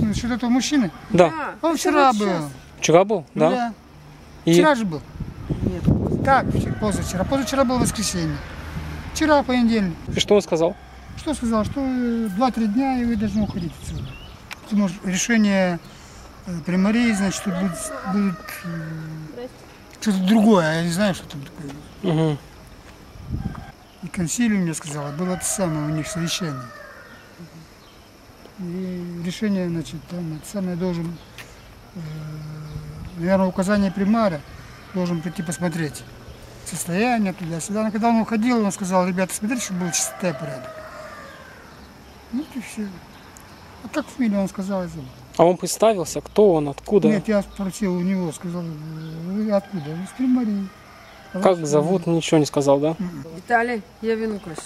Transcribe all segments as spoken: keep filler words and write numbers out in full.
насчет этого мужчины? Да. Он вчера был. Вчера был? Да. Да. И... Вчера же был. Нет. Как позавчера? Позавчера было воскресенье. Вчера понедельник. И что он сказал? Что сказал? Что два-три дня и вы должны уходить отсюда. Потому что решение примарии, значит, тут будет, будет что-то другое. Я не знаю, что там такое. Угу. И консилиум, мне сказала, было это самое у них совещание. И решение, значит, там это самое должен, э, наверное, указание примара должен прийти посмотреть состояние туда-сюда. Но когда он уходил, он сказал: ребята, смотрите, чтобы был чистота и порядок. Ну и все. А как фамилию он сказал? Я забыл. А он представился, кто он, откуда? Нет, я спросил у него, сказал: вы откуда? Из примарии. Как зовут, ничего не сказал, да? Виталий, я вину кош.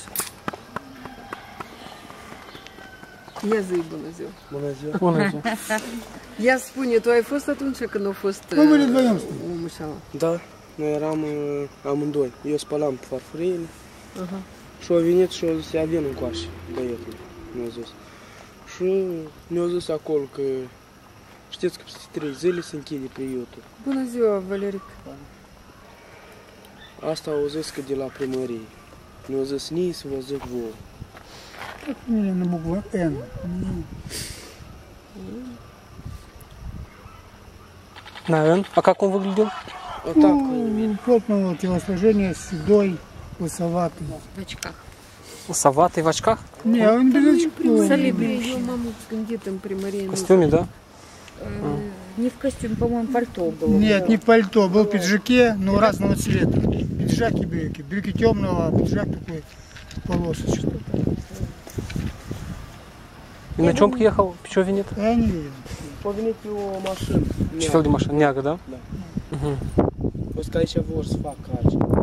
Я заебала зел. Bună ziua. Ia spune, tu ai fost atunci când au fost Noi vă doi umușeala? Da, noi eram uh, amândoi. Eu spălam farfuriile și au venit și au zis: ia vin încoace, băietul, mi-a zis. Și mi-a zis acolo că știți că peste trei zile se închide priutul. Bună ziua, Valeric. Asta au zis că de la primărie. Mi-a zis: nii să vă zic vouă. Как фамилия на букву Н? Наверное. А как он выглядел? Вот так. Ну, плотного телосложения, седой, лысоватый. В очках. Соватый в очках? Не, он без очков. Солидный. Ее маму с кандидатом примарии. В костюме, да? Не в костюме, по-моему, пальто было. Нет, не в пальто, был в пиджаке, но разного цвета. Пиджак и брюки. Брюки темного, а пиджак такой полосочный. И на чем приехал? Чего винит? Я не видел. Повинit pe o mașină. Ce fel de mașină? Neagră, da? Da. O să că aici vor să facă altceva.